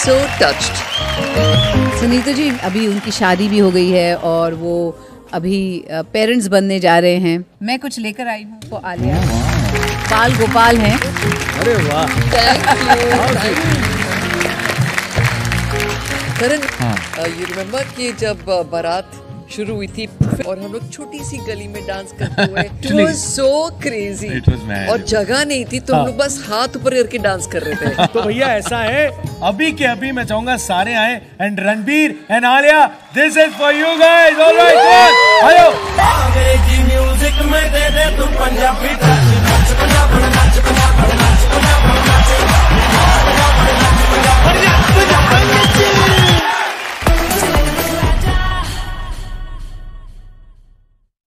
so touched. Sunita ji, अभी उनकी शादी भी हो गई है और वो अभी पेरेंट्स बनने जा रहे हैं। मैं कुछ लेकर आई हूँ वो आलिया बाल गोपाल हैं। अरे वाह, करण, you remember कि जब बारात शुरू हुई थी और हम लोग छोटी सी गली में डांस करते हुए, it was so crazy. It was mad. और जगह नहीं थी तो हम लोग बस हाथ ऊपर करके डांस कर रहे थे। तो भैया ऐसा है, अभी के अभी मैं चाहूंगा सारे आए and Ranbir and Alia, this is for you guys. Alright, आयो।